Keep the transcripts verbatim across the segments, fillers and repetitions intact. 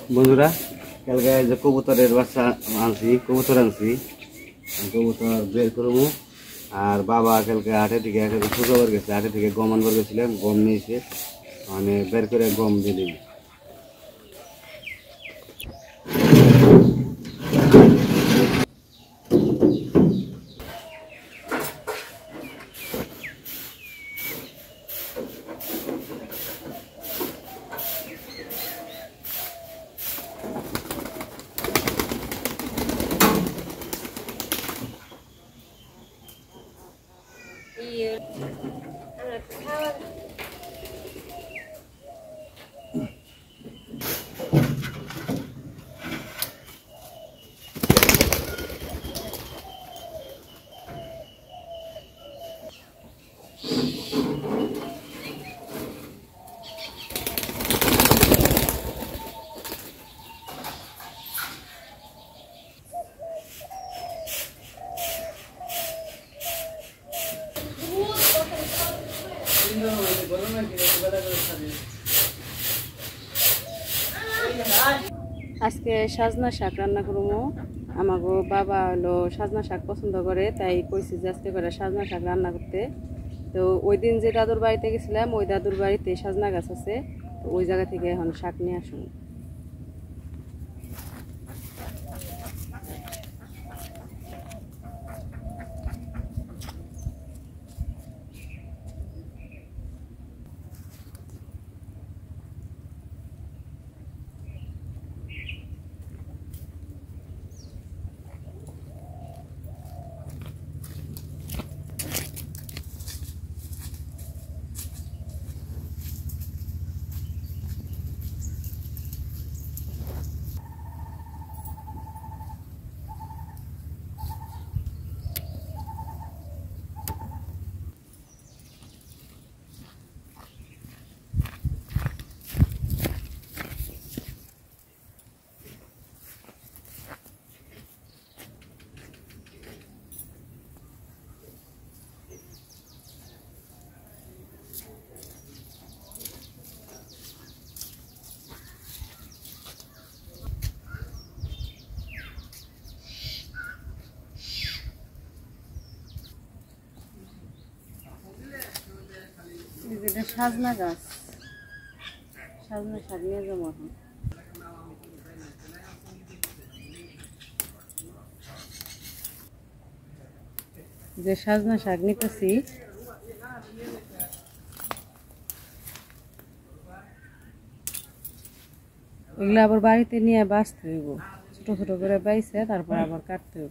বন্ধুরা কালকে যে কবুতরের বাচ্চা আনছি কবুতর আনছি কবুতর বের করবো আর বাবা কালকে হাটে থেকে শুক্রবার গেছে হাটে থেকে গম আনবার গেছিলাম গম নিয়েছে মানে বের করে গম দিয়ে দিই আজকে সাজনা শাক রান্না করবো। আমাগো বাবা হলো সাজনা শাক পছন্দ করে, তাই কইছি যে আজকে করে সাজনা শাক রান্না করতে। তো ওই দিন যে দাদুর বাড়িতে গেছিলাম ওই দাদুর বাড়িতে সাজনা গাছ আছে, তো ওই জায়গা থেকে এখন শাক নিয়ে আসুন। এটা সাজনা গাছ, সাজনা শাক নিয়ে যাবো এখন। যে সাজনা শাক নিতেছি এগুলো আবার বাড়িতে নিয়ে বাছতে হইব, ছোট ছোট করে বাইছে তারপর আবার কাটতে হইব।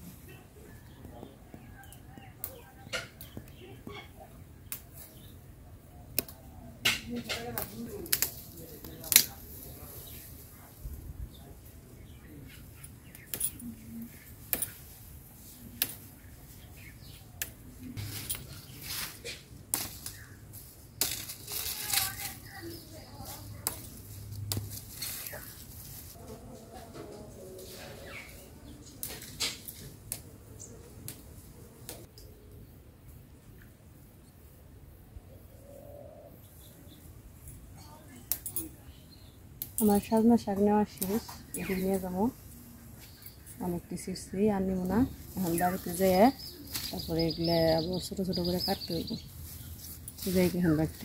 আমার সাজনা শাক নেওয়া শেষ, এটি নিয়ে যাবো। অনেকটি ছিঁড়ছি আর নিব না, এখন বাড়িতে যেয়ে তারপরে এগুলো আবার ছোটো ছোটো করে কাটতে হইব। যাই এখন বাড়িতে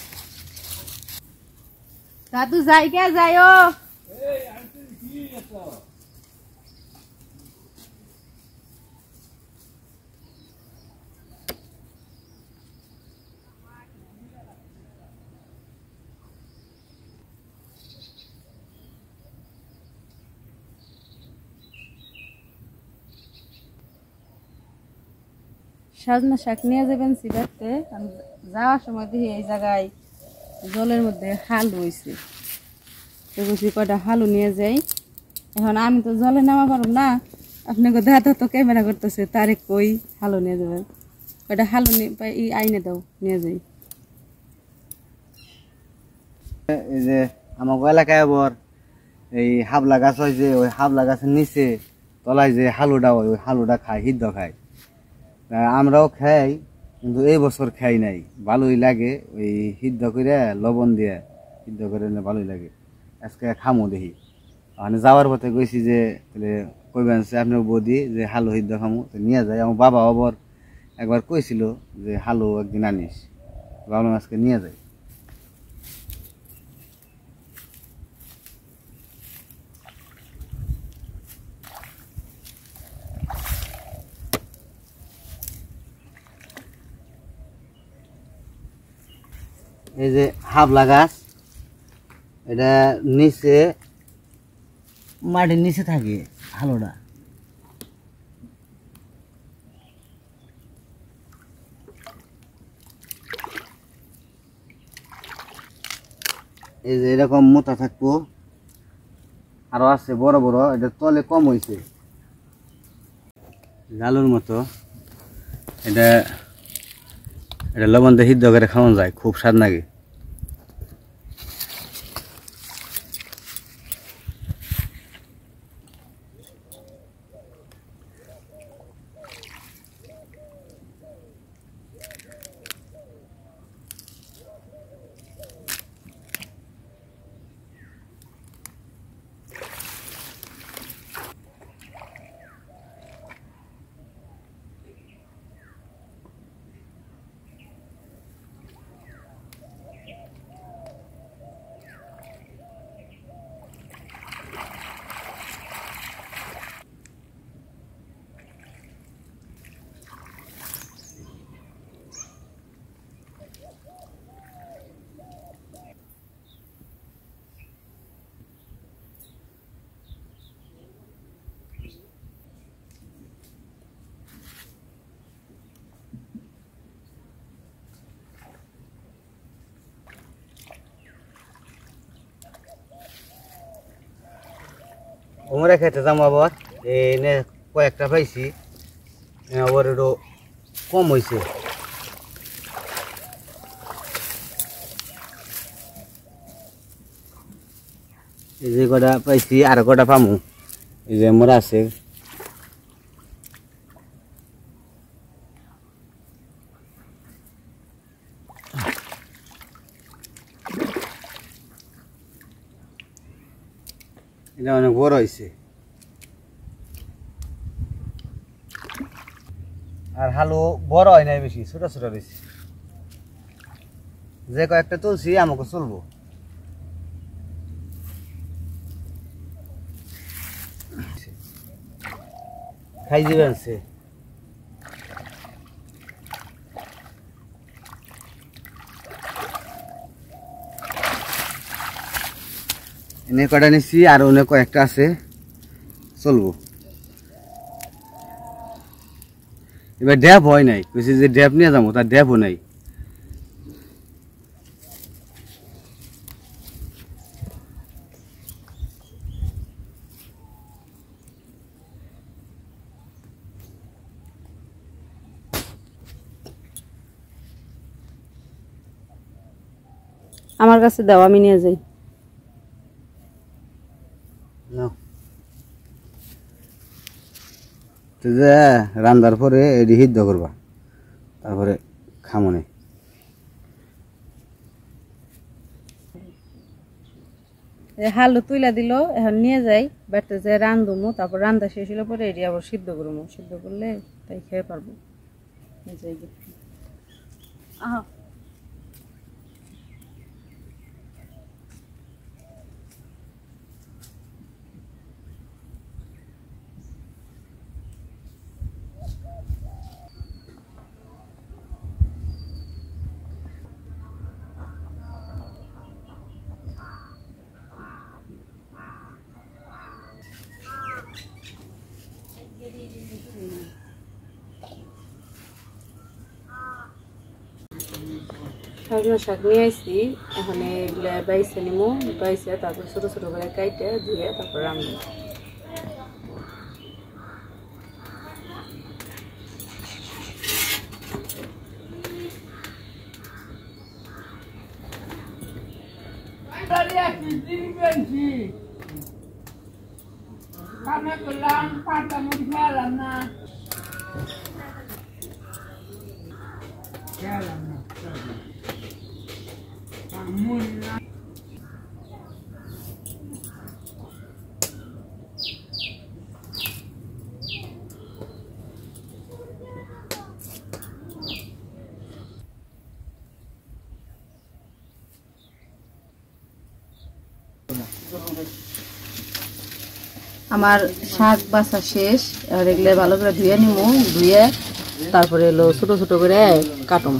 দাদু যাই কে যাইও। সাজনা শাক নিয়ে যাবেন সিবাতে, যাওয়ার সময় দেখি এই জায়গায় জলের মধ্যে হাল রয়েছে, তো বলছি কয়টা হালু নিয়ে যাই। এখন আমি তো জলে নামা পারব না, আপনাকে দাদা তো ক্যামেরা করতেছে, তারে কই হালু নিয়ে যাবেন, কয়টা হালু নিয়ে আইনে দাও নিয়ে যাই। এই যে আমার এলাকায় আবার এই হাবলা গাছ হয় যে ওই হাবলা গাছের নিচে তলায় যে হালুটা হয় ওই হালুটা খায়, সিদ্ধ খায়। আমরাও খাই কিন্তু এই বছর খাই নাই, ভালোই লাগে ওই সিদ্ধ করে লবণ দিয়ে সিদ্ধ করে ভালোই লাগে। আজকে খামো দেখি। মানে যাওয়ার পথে কইছি যে তাহলে কইবেন সে আপনার বৌদি যে হালু হিদ্দ খামু তো নিয়ে যায়। আমার বাবা আবার একবার কইছিল যে হালু একদিন আনিস, ভাবলাম আজকে নিয়ে যায়। এই যে হাবলা গাছ, এটা নিচে মাটির নিচে থাকে হালুটা। এই যে এরকম মোটা থাকবো, আরো আছে বড় বড়, এটা তলে কম হয়েছে জালুর মতো। এটা এটা লবণ দিয়ে সিদ্ধ করে খাওয়া যায়, খুব স্বাদ লাগে। উমরে খেতে যাম আবার, এনে কয়েকটা পাইছি, আবার একটু কম হয়েছে। এই যে কটা পাইছি আর কটা পামু, এই যে মোরা আছে। এটা অনেক বড় হয়েছে, আর হালু বড় হয় নাই বেশি, ছোট ছোট রয়েছে। যে কয়েকটা তুলছি আমাকে চলবো। খাই দিবেন সে এনে কটা নিচ্ছি, আর অনেক কয়েকটা আছে, চলবো। এবার ড্যাপ হয় নাই, কইছি যে ড্যাপ নিয়ে যাবো, তার ড্যাপও নাই। আমার কাছে দাও, আমি নিয়ে যাই। রান্নার পরে এটি সিদ্ধ করবা, তারপরে খামনে। হালু তুইলা দিল, এখন নিয়ে যাই বাড়িতে যে রান্ধুমু, তারপর রান্ধা শেষ হলে পরে এটি আবার সিদ্ধ করবো, সিদ্ধ করলে তাই খেয়ে পারবো। আহ সজনা শাক নিয়ে আসছি, এখানে এগুলা বাইছে নিমু, বাইছে তারপর ছোটো ছোটো করে কাইটে ধুয়ে তারপর রান্না। আমার শাক বাছা শেষ, আর এগুলো ভালো করে ধুয়ে নিব, ধুয়ে তারপরে এলো ছোট ছোট করে কাটম।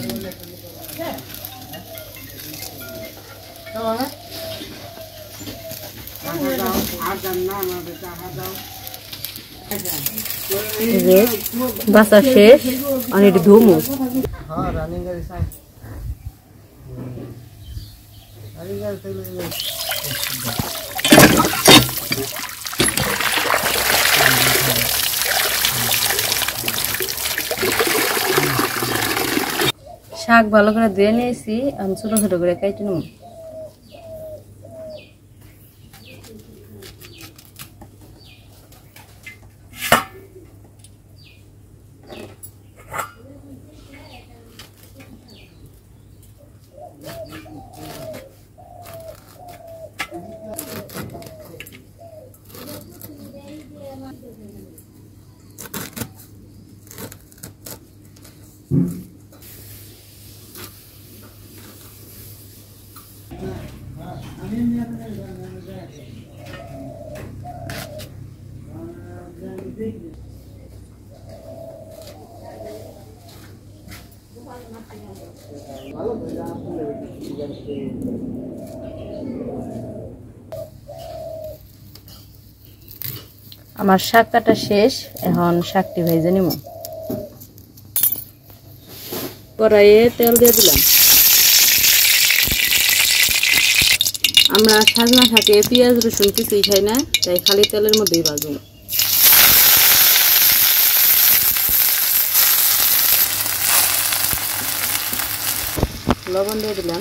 বাছা শেষ, আর এটি ধুমু। শাক ভালো করে ধুয়ে নিয়েছি, আমি ছোট ছোট করে কেটে নেব। আমার শাক কাটা শেষ, এখন শাকটি ভেজে নিব। কড়াইয়ে তেল দিয়ে দিলাম। আমরা সাজনা শাকে পেঁয়াজ রসুন কিছুই খাই না, তাই খালি তেলের মধ্যেই ভাজবো। লবণ দিয়ে দিলাম।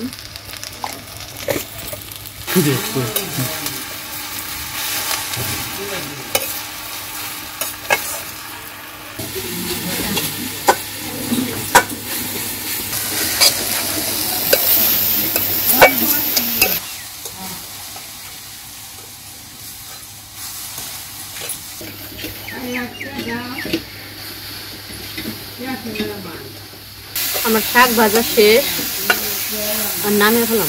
আমার শাক ভাজা শেষ, আর নামিয়ে ফেলাম।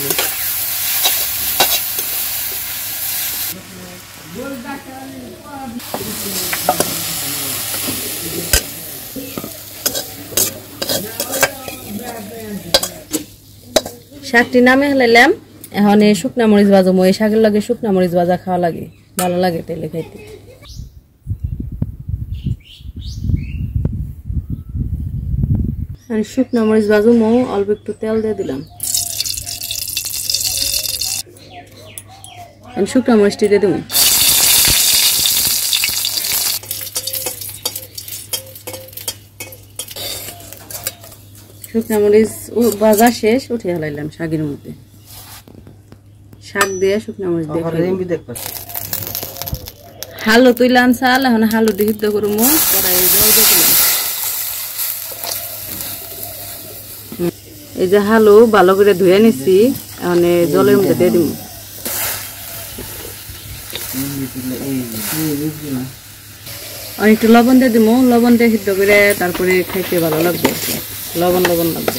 শাকটি নামিয়ে ফেলাইলাম। এখন এই শুকনা মরিচ ভাজবো। এই শাকের লাগে শুকনা মরিচ ভাজা খাওয়া লাগে, ভালো লাগে তেলে খাইতে। শুকনা মরিচ ভাজবো, অল্প একটু তেল দিয়ে দিলাম। শুকনা মরিচটি দিয়ে দেবো। শুকনা মরিচ ভাজা শেষ, উঠে হালাইলাম শাকের মধ্যে। শাক দিয়ে শুকনা মরিচ দিয়ে হালু তুইলাম চাল, এখন হালু দিয়ে সিদ্ধ করবো। কড়াইয়ে জল দিয়ে দিলাম। এই যে হালু ভালো করে ধুয়ে নিচ্ছি, এখন জলের মধ্যে দিয়ে দিব। অনেকটা লবণ দিয়ে দিব। লবণ দিয়ে সিদ্ধ করে তারপরে খাইতে ভালো লাগবে, লবণ লবণ লাগবে।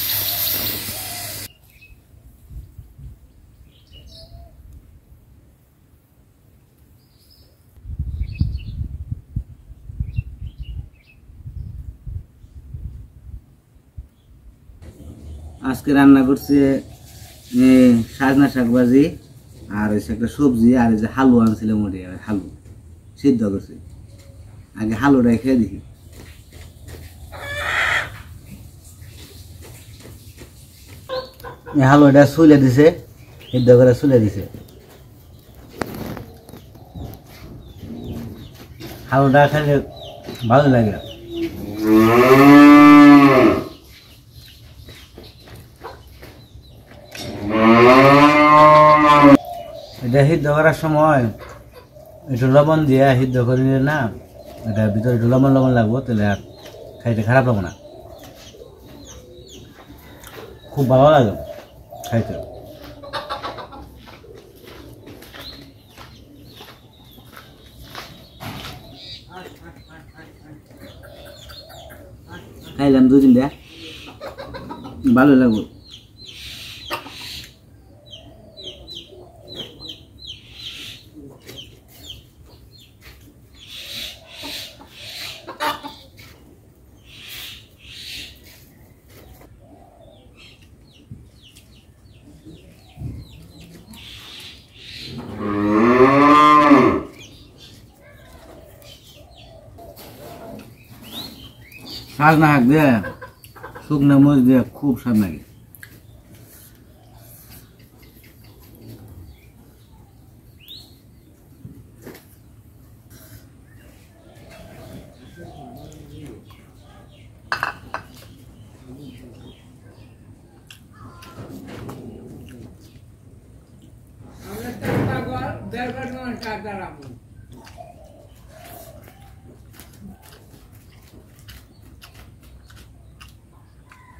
আজকে রান্না করছে সাজনা শাক ভাজি, আর হচ্ছে একটা সবজি, আর এই যে হালু আনছিলাম, ওটি হালু সিদ্ধ করছে। আগে হালুটাই খেয়ে দেখি। হালুটা চুলে দিছে, সিদ্ধ করে চুলে দিছে। হালুটা খেলে ভালো লাগে। এটা সিদ্ধ করার সময় একটু লবণ দিয়ে সিদ্ধ করে নিলে না, এটা ভিতরে একটু লবণ লবণ লাগবো, তাহলে আর খাইতে খারাপ লাগবে না, খুব ভালো লাগে খাইতে। খাইলাম দুদিন দেয়, ভালো লাগবে। সাজনা শাক দিয়ে শুকনো মরিচ দিয়ে খুব স্বাদ লাগে।